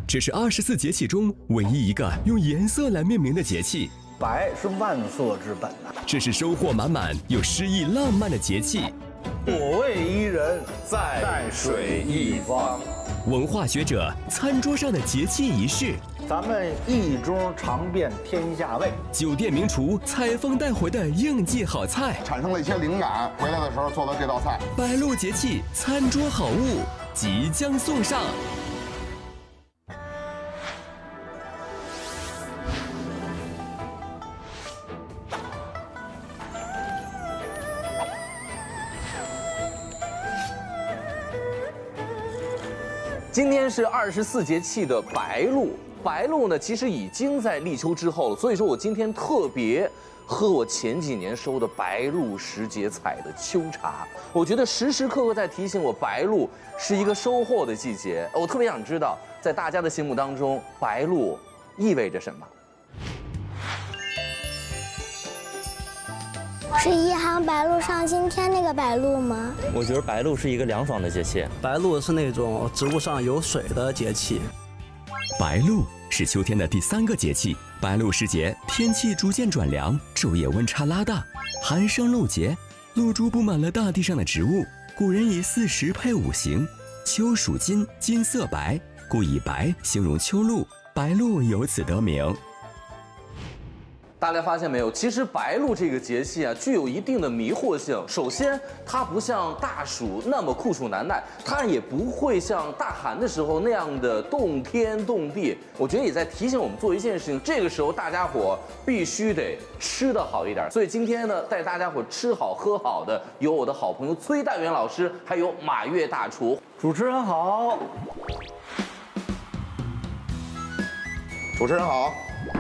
这是24节气中唯一一个用颜色来命名的节气。 白是万色之本呐。 这是收获满满又诗意浪漫的节气。 所谓伊人，在水一方。 文化学者餐桌上的节气仪式， 咱们一桌尝遍天下味。 酒店名厨采风带回的应季好菜， 产生了一些灵感，回来的时候做了这道菜。 白露节气餐桌好物即将送上。 今天是24节气的白露，白露呢其实已经在立秋之后了，所以说我今天特别喝我前几年收的白露时节采的秋茶，我觉得时时刻刻在提醒我白露是一个收获的季节。我特别想知道，在大家的心目当中，白露意味着什么？ 是一行白鹭上青天那个白鹭吗？ 我觉得白露是一个凉爽的节气， 白露是那种植物上有水的节气。 白露是秋天的第3个节气，白露时节，天气逐渐转凉，昼夜温差拉大，寒生露结，露珠布满了大地上的植物。古人以4时配5行，秋属金，金色白，故以白形容秋露，白露由此得名。 大家发现没有？其实白露这个节气啊，具有一定的迷惑性。首先，它不像大暑那么酷暑难耐，它也不会像大寒的时候那样的动天动地。我觉得也在提醒我们做一件事情，这个时候大家伙必须得吃得好一点。所以今天呢，带大家伙吃好喝好的，有我的好朋友崔代元老师，还有马跃大厨。 主持人好， 主持人好。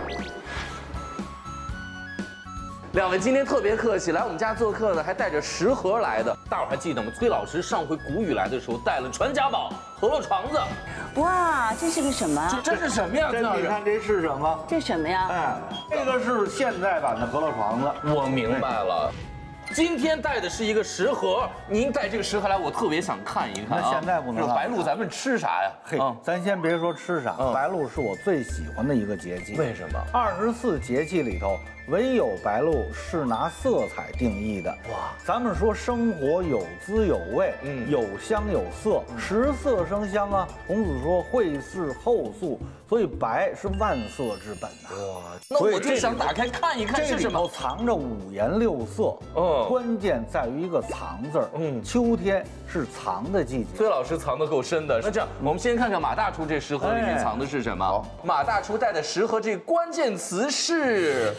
两位今天特别客气，来我们家做客呢，还带着食盒来的。大伙儿还记得吗？崔老师上回谷雨来的时候带了传家宝饸饹床子。 哇，这是个什么？ 这是什么呀？ 你看这是什么？ 这什么呀？ 哎，这个是现代版的饸饹床子。 我明白了。今天带的是一个食盒，您带这个食盒来，我特别想看一看啊。 那现在不能看。 白露咱们吃啥呀？ 嘿，咱先别说吃啥，白露是我最喜欢的一个节气。 为什么 ？24节气里头，唯有白露是拿色彩定义的。哇，咱们说生活有滋有味，有香有色，食色生香啊。孔子说惠氏厚素，所以白是万色之本呐。哇， 那我就想打开看一看是什么。 这里头藏着5颜6色，关键在于一个藏字儿。秋天是藏的季节。 崔老师藏得够深的。那这样，我们先看看马大厨这食盒里面藏的是什么。马大厨带的食盒这个关键词是。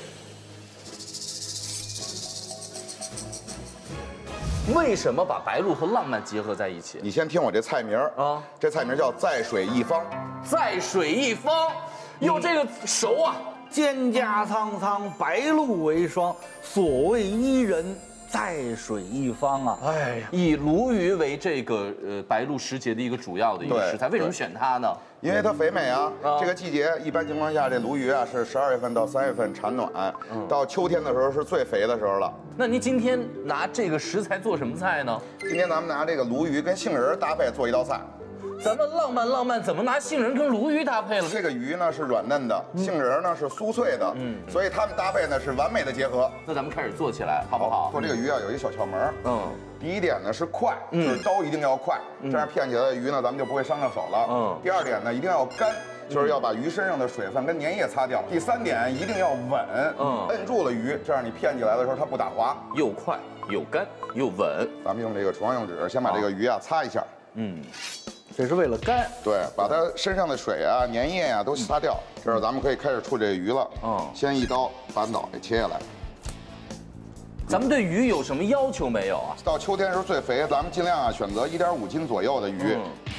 为什么把白露和浪漫结合在一起？ 你先听我这菜名啊，这菜名叫在水一方。 在水一方，哟，这个熟啊！ 蒹葭苍苍，白露为霜。所谓伊人，在水一方啊！ 哎，以鲈鱼为这个白露时节的一个主要的一个食材，为什么选它呢？ 因为它肥美啊。这个季节一般情况下，这鲈鱼啊是12月份到3月份产卵，到秋天的时候是最肥的时候了。 那您今天拿这个食材做什么菜呢？ 今天咱们拿这个鲈鱼跟杏仁搭配做一道菜。 咱们浪漫，怎么拿杏仁跟鲈鱼搭配了？ 这个鱼呢是软嫩的，杏仁呢是酥脆的，所以它们搭配呢是完美的结合。 那咱们开始做起来，好不好？ 做这个鱼啊有一小窍门，第一点呢是快，就是刀一定要快，这样片起来的鱼呢咱们就不会伤到手了。第二点呢一定要干，就是要把鱼身上的水分跟粘液擦掉。第三点一定要稳，摁住了鱼，这样你片起来的时候它不打滑， 又快又干又稳。 咱们用这个厨房用纸先把这个鱼啊擦一下， 这是为了干， 对，把它身上的水啊、粘液啊都擦掉。这样咱们可以开始处这个鱼了。先一刀把脑袋切下来。 咱们对鱼有什么要求没有啊？ 到秋天时候最肥，咱们尽量啊选择1.5斤左右的鱼。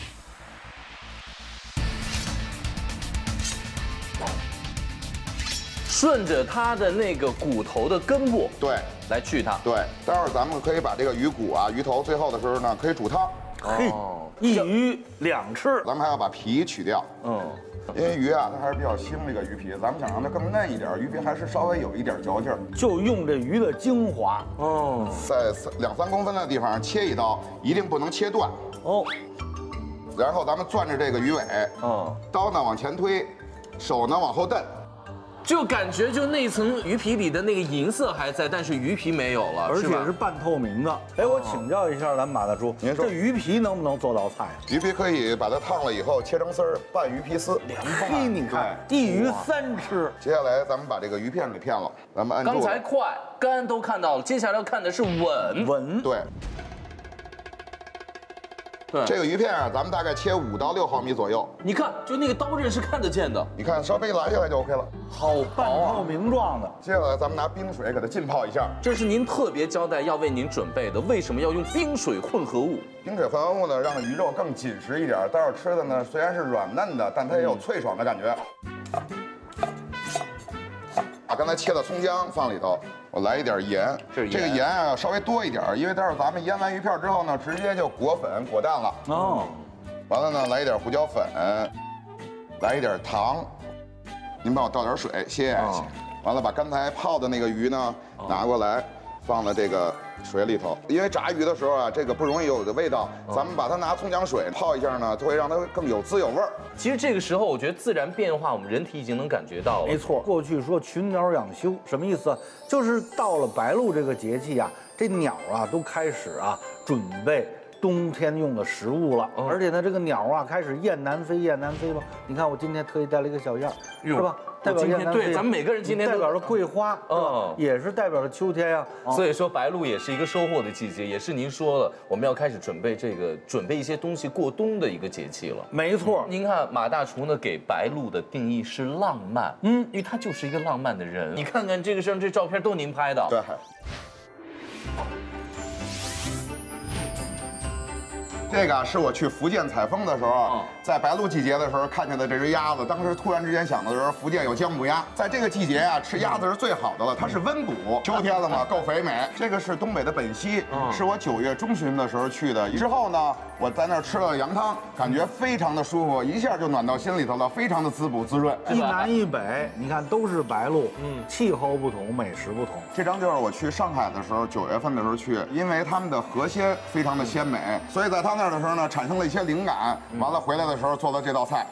顺着它的那个骨头的根部， 对， 来去它。 对，待会儿咱们可以把这个鱼骨啊、鱼头最后的时候呢，可以煮汤。 嘿，一鱼两吃。 咱们还要把皮取掉。因为鱼啊，它还是比较腥，这个鱼皮，咱们想让它更嫩一点，鱼皮还是稍微有一点嚼劲儿， 就用这鱼的精华。 在2、3公分的地方切一刀，一定不能切断。 然后咱们攥着这个鱼尾，刀呢往前推，手呢往后蹬。 就感觉就那层鱼皮里的那个银色还在，但是鱼皮没有了， 而且是半透明的。哎，我请教一下咱们马大叔， 您说这鱼皮能不能做道菜啊？ 鱼皮可以把它烫了以后切成丝儿，拌鱼皮丝。 嘿，你看，一鱼三吃。 接下来咱们把这个鱼片给片了，咱们按住。 刚才快干都看到了，接下来要看的是稳。 对。 对， 这个鱼片啊，咱们大概切5到6毫米左右。 你看，就那个刀刃是看得见的。 你看，稍微拉下来就 OK 了。 好半薄啊！ 透明状的。 接下来咱们拿冰水给它浸泡一下。 这是您特别交代要为您准备的，为什么要用冰水混合物？ 冰水混合物呢，让鱼肉更紧实一点，待会儿吃的呢虽然是软嫩的，但它也有脆爽的感觉。把刚才切的葱姜放里头，我来一点盐。这个盐啊稍微多一点，因为待会儿咱们腌完鱼片之后呢，直接就裹粉裹蛋了。 哦。 完了呢，来一点胡椒粉，来一点糖。您帮我倒点水，谢谢。完了，把刚才泡的那个鱼呢拿过来，放到这个水里头。因为炸鱼的时候啊，这个不容易有的味道，咱们把它拿葱姜水泡一下呢，就会让它更有滋有味儿。 其实这个时候，我觉得自然变化，我们人体已经能感觉到了。 没错，过去说群鸟养修，什么意思？就是到了白露这个节气啊，这鸟啊都开始啊准备冬天用的食物了，而且呢，这个鸟啊开始雁南飞，雁南飞吧。你看我今天特意带了一个小样，是吧？代表雁南飞。 对，咱们每个人今天代表着桂花，也是代表着秋天呀。 所以说白露也是一个收获的季节，也是您说了，我们要开始准备一些东西过冬的一个节气了。 没错， 您看马大厨呢给白露的定义是浪漫，因为他就是一个浪漫的人。你看看这个上这照片都您拍的， 对。这个是我去福建采风的时候，在白露季节的时候看见的这只鸭子。当时突然之间想到的是，福建有姜母鸭，在这个季节啊，吃鸭子是最好的了，它是温补。秋天了嘛，够肥美。这个是东北的本溪，是我9月中旬的时候去的。之后呢，我在那儿吃了羊汤，感觉非常的舒服，一下就暖到心里头了，非常的滋补滋润。 一南一北，你看都是白露，气候不同，美食不同。 这张就是我去上海的时候，9月份的时候去，因为他们的河鲜非常的鲜美，所以在他那儿的时候呢，产生了一些灵感，完了回来的时候做了这道菜。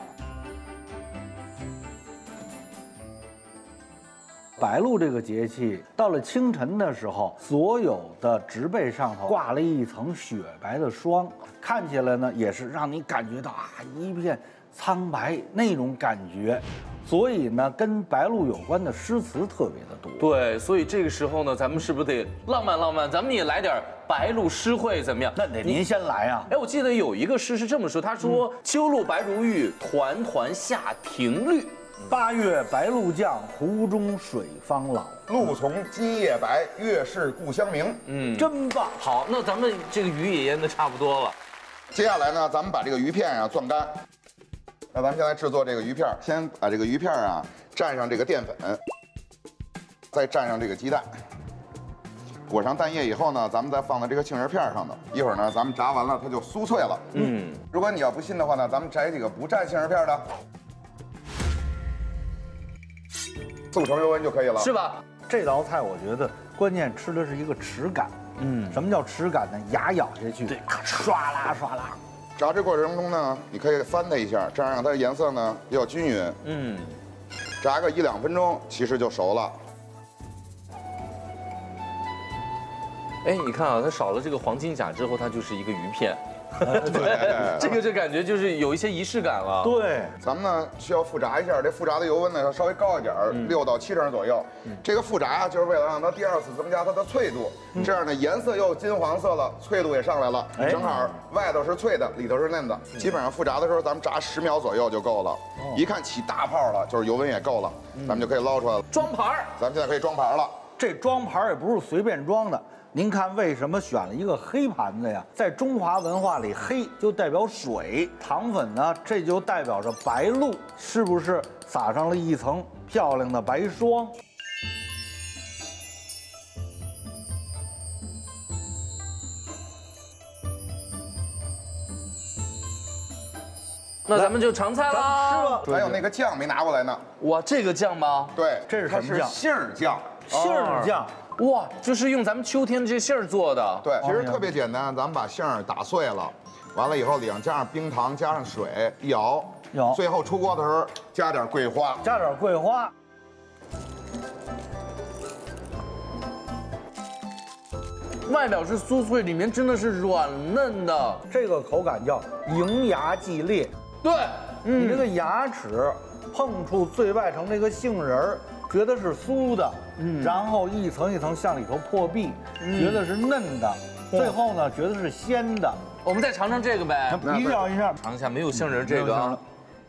白露这个节气到了清晨的时候，所有的植被上头挂了一层雪白的霜，看起来呢也是让你感觉到啊一片苍白那种感觉。所以呢，跟白露有关的诗词特别的多。 对，所以这个时候呢，咱们是不是得浪漫浪漫？咱们也来点白露诗会怎么样？ 那得您先来啊！ 哎，我记得有一个诗是这么说，他说：“秋露白如玉，团团下庭绿。 8月白露降，湖中水方老。 露从今夜白，月是故乡明。” 真棒！ 好，那咱们这个鱼也腌的差不多了。 接下来呢，咱们把这个鱼片啊攥干。那咱们现在制作这个鱼片，先把这个鱼片啊蘸上这个淀粉，再蘸上这个鸡蛋，裹上蛋液以后呢，咱们再放在这个杏仁片上的。一会儿呢，咱们炸完了，它就酥脆了。如果你要不信的话呢，咱们摘几个不蘸杏仁片的，4、5成油温就可以了， 是吧？ 这道菜我觉得关键吃的是一个齿感。什么叫齿感呢？牙咬下去，对，唰啦唰啦。 炸这过程中呢，你可以翻它一下，这样让它的颜色呢比较均匀。炸个1、2分钟，其实就熟了。 哎，你看啊，它少了这个黄金甲之后，它就是一个鱼片。对，这个就感觉就是有一些仪式感了。 对， 咱们呢需要复炸一下，这复炸的油温呢要稍微高一点，6到7成左右。这个复炸就是为了让它第2次增加它的脆度，这样呢颜色又金黄色了，脆度也上来了，正好外头是脆的，里头是嫩的。基本上复炸的时候，咱们炸10秒左右就够了。一看起大泡了，就是油温也够了，咱们就可以捞出来了。 装盘儿， 咱们现在可以装盘了。 这装盘也不是随便装的。您看，为什么选了一个黑盘子呀？在中华文化里，黑就代表水，糖粉呢，这就代表着白露，是不是撒上了一层漂亮的白霜？ 那咱们就尝菜啦。 是吧？ 还有那个酱没拿过来呢。 哇，这个酱吗？ 对， 这是什么酱？ 杏儿酱。 杏儿酱。 哇，就是用咱们秋天的这杏儿做的。 对，其实特别简单，咱们把杏儿打碎了， 完了以后里上加上冰糖，加上水一熬，最后出锅的时候加点桂花， 加点桂花。 外表是酥脆，里面真的是软嫩的， 这个口感叫迎牙忌裂。 对， 你这个牙齿碰触最外层这个杏仁儿，觉得是酥的，然后一层一层向里头破壁，觉得是嫩的，最后呢觉得是鲜的。 我们再尝尝这个呗， 比较一下， 尝一下没有杏仁这个啊。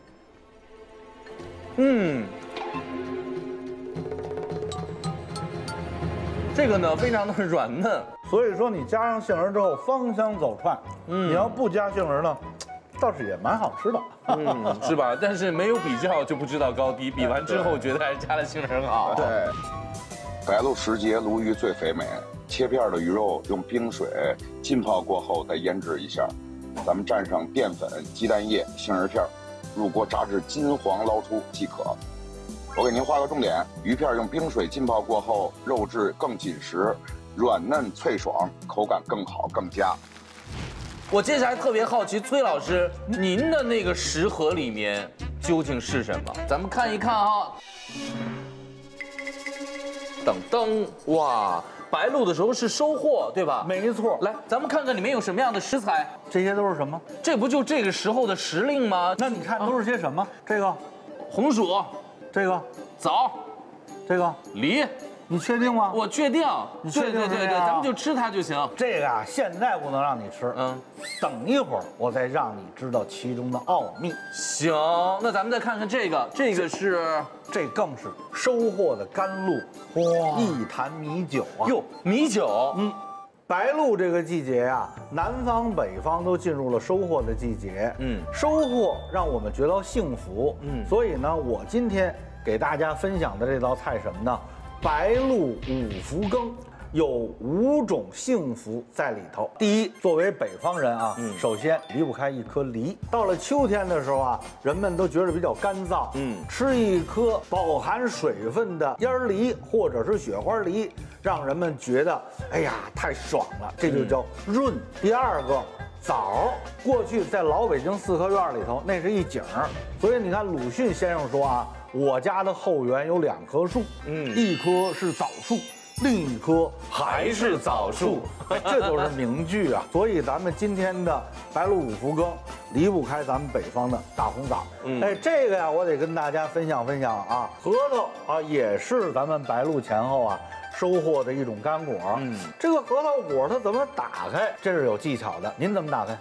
这个呢非常的软嫩， 所以说你加上杏仁之后芳香走窜。你要不加杏仁呢，倒是也蛮好吃的。 是吧？但是没有比较就不知道高低，比完之后觉得还是加了杏仁好。 对，白鹭时节鲈鱼最肥美，切片的鱼肉用冰水浸泡过后再腌制一下，咱们蘸上淀粉、鸡蛋液、杏仁片，入锅炸至金黄捞出即可。我给您画个重点，鱼片用冰水浸泡过后，肉质更紧实，软嫩脆爽，口感更好更佳。 我接下来特别好奇，崔老师，您的那个食盒里面究竟是什么？咱们看一看啊。噔噔，哇，白露的时候是收获，对吧？ 没错。 来，咱们看看里面有什么样的食材。 这些都是什么？ 这不就这个时候的时令吗？ 那你看都是些什么？这个红薯， 这个枣， 这个梨。 你确定吗？ 我确定。 你确定？ 对，咱们就吃它就行。 这个啊，现在不能让你吃，等一会儿我再让你知道其中的奥秘。 行，那咱们再看看这个， 这更是收获的甘露，哇，一坛米酒啊！ 哟，米酒， 白露这个季节呀，南方北方都进入了收获的季节，收获让我们觉得幸福，所以呢，我今天给大家分享的这道菜什么呢？白露五福羹有5种幸福在里头。第一，作为北方人啊，首先离不开一颗梨。到了秋天的时候啊，人们都觉得比较干燥，吃一颗饱含水分的烟梨或者是雪花梨，让人们觉得哎呀太爽了，这就叫润。第二个，枣，过去在老北京四合院里头那是一景儿，所以你看鲁迅先生说啊，我家的后园有2棵树，一棵是枣树，另一棵还是枣树，这都是名句啊。所以咱们今天的白露五福羹离不开咱们北方的大红枣。这个呀，我得跟大家分享分享啊。核桃啊，也是咱们白露前后啊收获的一种干果。这个核桃果它怎么打开？这是有技巧的。您怎么打开？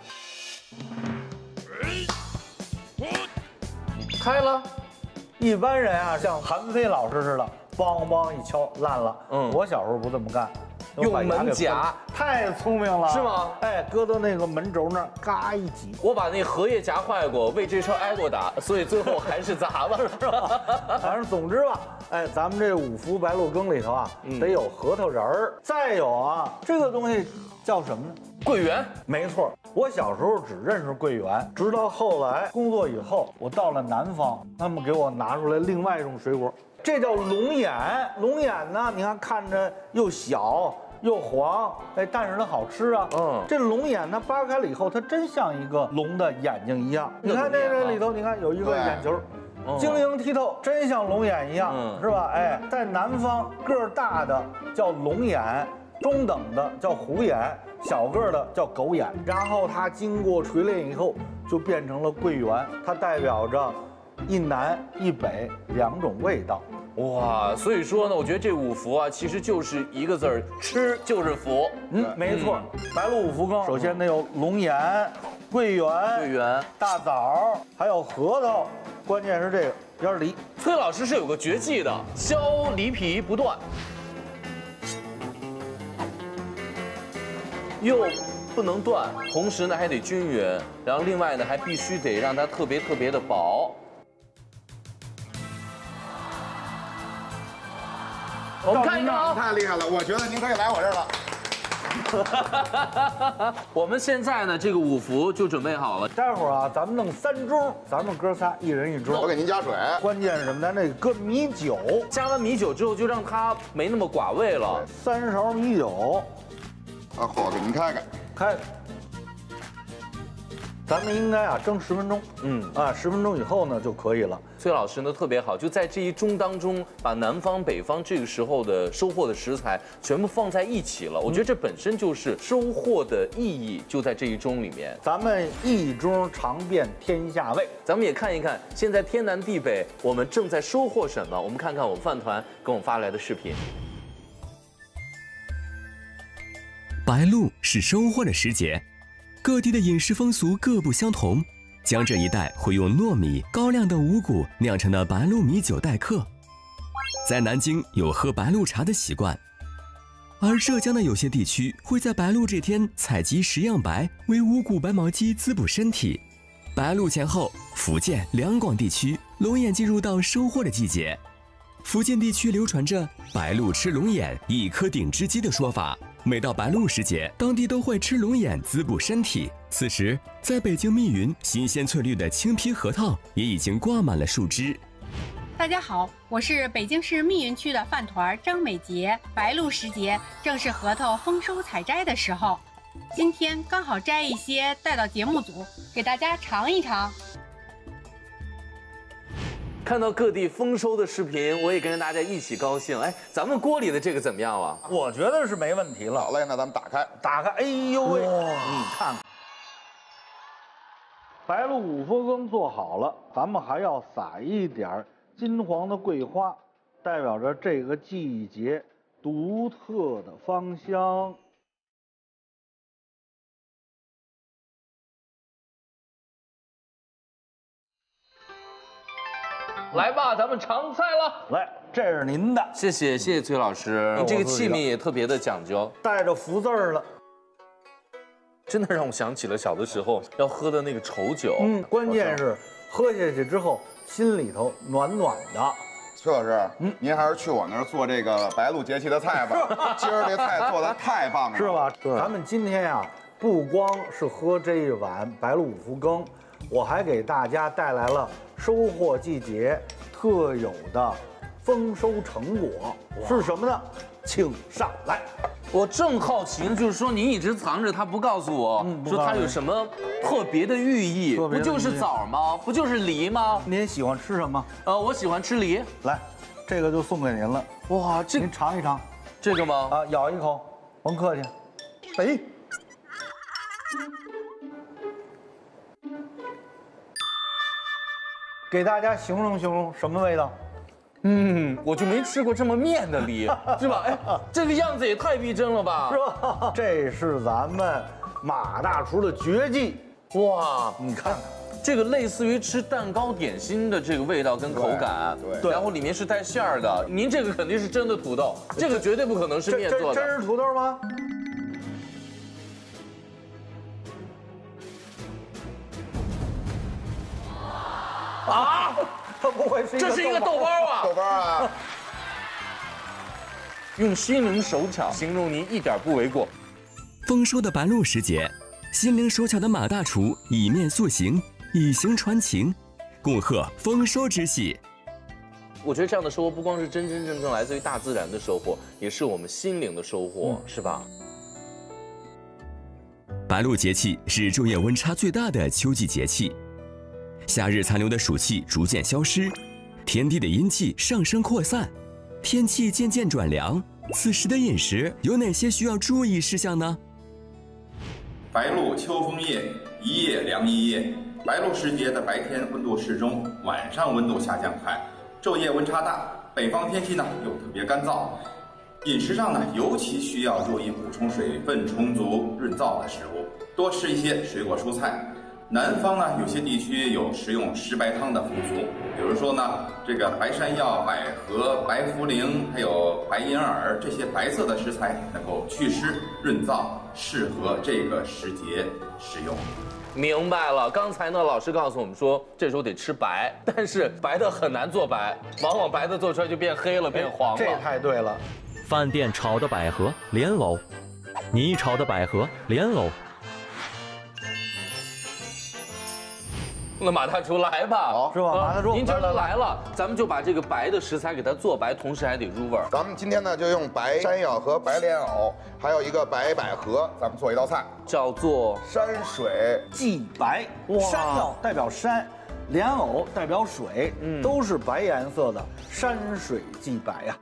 开了。 一般人啊，像韩非老师似的，梆梆一敲烂了。我小时候不这么干， 用门夹， 太聪明了， 是吗？ 哎，搁到那个门轴那儿，嘎一挤。 我把那荷叶夹坏过，为这事挨过打，所以最后还是砸了，是吧？ 反正总之吧，哎，咱们这五福白露羹里头啊，得有核桃仁儿，再有啊，这个东西叫什么呢？ 桂圆。 没错，我小时候只认识桂圆，直到后来工作以后，我到了南方，他们给我拿出来另外一种水果，这叫龙眼。龙眼呢，你看看着又小又黄，哎，但是它好吃啊。这龙眼它扒开了以后，它真像一个龙的眼睛一样。你看这里头，你看有一个眼球。晶莹剔透，真像龙眼一样，是吧？哎，在南方个儿大的叫龙眼，中等的叫虎眼，小个的叫狗眼。然后它经过锤炼以后，就变成了桂圆，它代表着一南一北2种味道。 哇，所以说呢，我觉得这五福啊，其实就是一个字儿，吃就是福。 没错。白露五福羹，首先得有龙眼、桂圆、大枣，还有核桃，关键是这个烟梨。 崔老师是有个绝技的，削梨皮不断，又不能断，同时呢还得均匀，然后另外呢还必须得让它特别的薄。我们看一看啊， 太厉害了！我觉得您可以来我这儿了。我们现在呢，这个五福就准备好了。 待会儿啊，咱们弄3盅，咱们哥仨一人1盅。 我给您加水。 关键是什么？咱这搁米酒， 加完米酒之后，就让它没那么寡味了。 3勺米酒。 把火给您开开。 开。 咱们应该啊蒸10分钟，10分钟以后呢就可以了。 崔老师呢特别好，就在这一盅当中，把南方北方这个时候的收获的食材全部放在一起了。我觉得这本身就是收获的意义，就在这一盅里面。 咱们一盅尝遍天下味， 咱们也看一看现在天南地北我们正在收获什么。我们看看我们饭团给我们发来的视频。 白露是收获的时节，各地的饮食风俗各不相同。江浙一带会用糯米、高粱等五谷酿成的白露米酒待客，在南京有喝白露茶的习惯，而浙江的有些地区会在白露这天采集10样白为五谷白毛鸡滋补身体。白露前后，福建、两广地区龙眼进入到收获的季节。福建地区流传着白露吃龙眼一颗顶只鸡的说法，每到白露时节，当地都会吃龙眼滋补身体。此时，在北京密云，新鲜翠绿的青皮核桃也已经挂满了树枝。 大家好，我是北京市密云区的饭团张美杰。白露时节正是核桃丰收采摘的时候，今天刚好摘一些带到节目组，给大家尝一尝。 看到各地丰收的视频，我也跟着大家一起高兴。哎，咱们锅里的这个怎么样了？ 我觉得是没问题了。 好嘞，那咱们打开， 哎呦喂，你看看，白露五福羹做好了，咱们还要撒一点金黄的桂花，代表着这个季节独特的芳香。 来吧，咱们尝菜了。 来，这是您的， 谢谢崔老师，您这个器皿也特别的讲究， 带着福字儿了。 真的让我想起了小的时候要喝的那个稠酒。 关键是喝下去之后心里头暖暖的。 崔老师，您还是去我那儿做这个白露节气的菜吧。今儿这菜做的太棒了， 是吧？ 对， 咱们今天呀，不光是喝这一碗白露五福羹，我还给大家带来了收获季节特有的丰收成果，是什么呢？请上来。 我正好奇呢，就是说您一直藏着它不告诉我，说它有什么特别的寓意？不就是枣吗？不就是梨吗？ 您喜欢吃什么？ 我喜欢吃梨。 来，这个就送给您了。 哇，这您尝一尝， 这个吗？ 啊，咬一口，甭客气。哎，给大家形容形容什么味道？ 我就没吃过这么面的梨，是吧？哎，这个样子也太逼真了吧？ 是吧？这是咱们马大厨的绝技。 哇， 你看看， 这个类似于吃蛋糕点心的这个味道跟口感， 对， 然后里面是带馅儿的。您这个肯定是真的土豆，这个绝对不可能是面做的。 真是土豆吗？啊！它不会是这是一个豆包啊！ 豆包啊！ 用心灵手巧形容您一点不为过。 丰收的白露时节，心灵手巧的马大厨以面塑形，以形传情，恭贺丰收之喜。 我觉得这样的收获不光是真正来自于大自然的收获，也是我们心灵的收获，是吧？ 白露节气是昼夜温差最大的秋季节气，夏日残留的暑气逐渐消失，天地的阴气上升扩散，天气渐渐转凉。此时的饮食有哪些需要注意事项呢？ 白露秋风夜，一夜凉一夜。白露时节的白天温度适中，晚上温度下降快，昼夜温差大。北方天气呢又特别干燥，饮食上呢尤其需要注意补充水分充足、润燥的食物，多吃一些水果蔬菜。南方呢有些地区有食用食白汤的风俗，比如说呢这个白山药、百合、白茯苓，还有白银耳这些白色的食材能够祛湿润燥，适合这个时节食用。 明白了，刚才呢，老师告诉我们说，这时候得吃白，但是白的很难做白，往往白的做出来就变黑了，变黄了。 这太对了。 饭店炒的百合莲藕，你炒的百合莲藕。 那马大厨来吧， 好， 是吧？马大厨， 您既然都来了，咱们就把这个白的食材给它做白，同时还得入味儿。 咱们今天呢就用白山药和白莲藕，还有一个白百合，咱们做一道菜， 叫做山水祭白。山药代表山，莲藕代表水，都是白颜色的，山水祭白呀。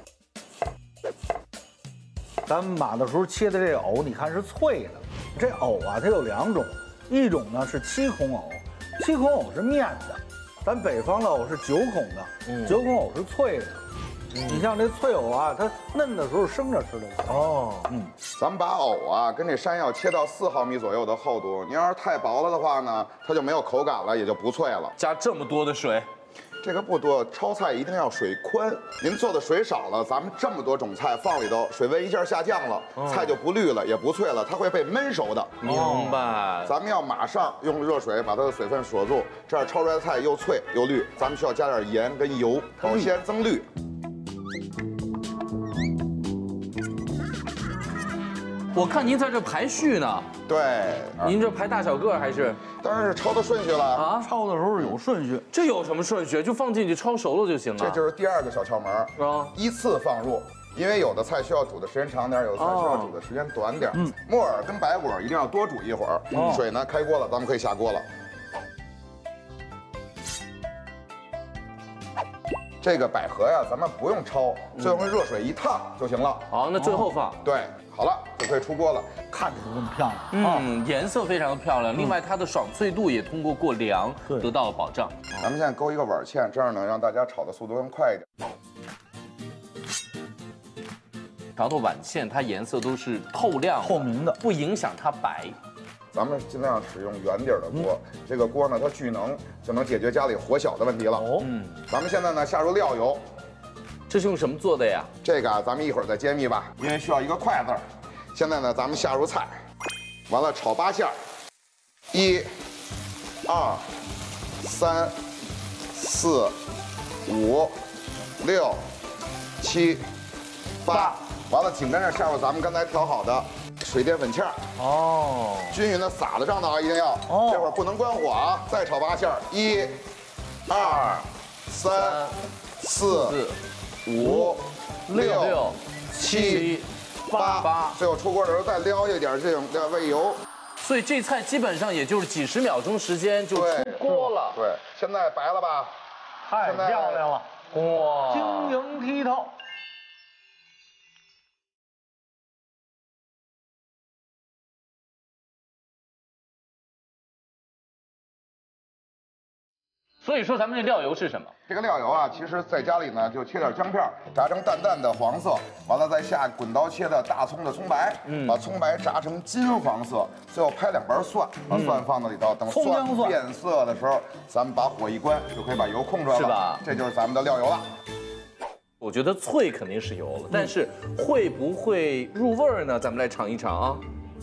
咱们马大厨切的这藕，你看是脆的。这藕啊，它有2种，一种呢是7孔藕，7孔藕是面的，咱北方的藕是9孔的，9孔藕是脆的。你像这脆藕啊，它嫩的时候生着吃的香。哦， 咱们把藕啊跟这山药切到4毫米左右的厚度，您要是太薄了的话呢，它就没有口感了，也就不脆了。 加这么多的水， 这个不多，焯菜一定要水宽。您做的水少了，咱们这么多种菜放里头，水温一下下降了，菜就不绿了，也不脆了，它会被焖熟的。 明白。 咱们要马上用热水把它的水分锁住，这样焯出来的菜又脆又绿。咱们需要加点盐跟油，保鲜增绿。 我看您在这排序呢。 对， 您这排大小个还是？ 当然是焯的顺序了啊， 焯的时候有顺序。 这有什么顺序？就放进去焯熟了就行了。 这就是第2个小窍门啊，依次放入。因为有的菜需要煮的时间长点，有的菜需要煮的时间短点。木耳跟白果一定要多煮一会儿。水呢开锅了，咱们可以下锅了。这个百合呀，咱们不用焯，就用热水一烫就行了。 好，那最后放。 对，好了，就可以出锅了。 看着就这么漂亮， 颜色非常的漂亮。另外，它的爽脆度也通过过凉得到了保障。 咱们现在勾一个碗芡，这样能让大家炒的速度更快一点。 调的碗芡，它颜色都是透亮、 透明的， 不影响它白。 咱们尽量使用圆底的锅，这个锅呢它聚能，就能解决家里火小的问题了。咱们现在呢下入料油， 这是用什么做的呀？ 这个啊，咱们一会儿再揭秘吧，因为需要一个筷子。现在呢，咱们下入菜，完了炒8馅儿，1、2、3、4、5、6、7、8，完了紧跟着下入咱们刚才调好的水淀粉芡儿，均匀的撒在上头啊，一定要，这会儿不能关火啊，再炒8馅儿，1、2、3、4、5、6、7、8，最后出锅的时候再撩一点这种味油。 所以这菜基本上也就是几10秒钟时间就出锅了。 对，现在白了吧？ 太漂亮了， 哇， 晶莹剔透。 所以说咱们这料油是什么？ 这个料油啊，其实在家里呢就切点姜片，炸成淡淡的黄色，完了再下滚刀切的大葱的葱白，把葱白炸成金黄色，最后拍2瓣蒜，把蒜放到里头，等蒜变色的时候，咱们把火一关，就可以把油控出来了，是吧？这就是咱们的料油了。 我觉得脆肯定是有了，但是会不会入味儿呢？咱们来尝一尝啊。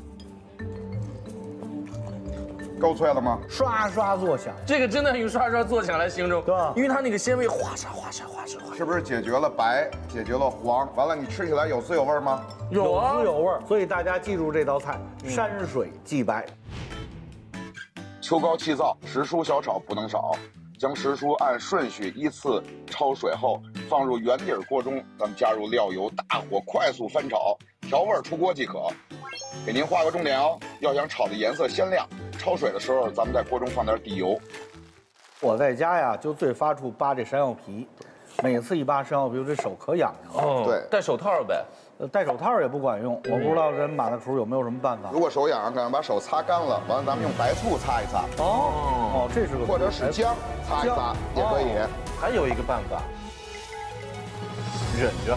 够脆了吗？ 刷刷作响， 这个真的用刷刷作响来形容， 对吧？ 因为它那个鲜味哗唰哗唰哗唰哗， 是不是解决了白，解决了黄？完了，你吃起来有滋有味吗？ 有啊，有滋有味。所以大家记住这道菜：山水祭白。 秋高气燥，时蔬小炒不能少。将时蔬按顺序依次焯水后，放入圆底锅中，咱们加入料油，大火快速翻炒，调味出锅即可。给您画个重点哦，要想炒的颜色鲜亮，焯水的时候咱们在锅中放点底油。 我在家呀就最发怵扒这山药皮，每次一扒山药皮，我这手可痒痒了。 对， 戴手套呗。 戴手套也不管用，我不知道人马大厨有没有什么办法。 如果手痒，赶快把手擦干了，完了咱们用白醋擦一擦。 哦，这是个。 或者使姜擦一擦也可以。 还有一个办法，忍着。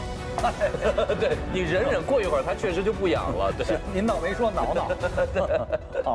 对你忍过一会儿，它确实就不痒了。对， 您倒没说挠挠。好。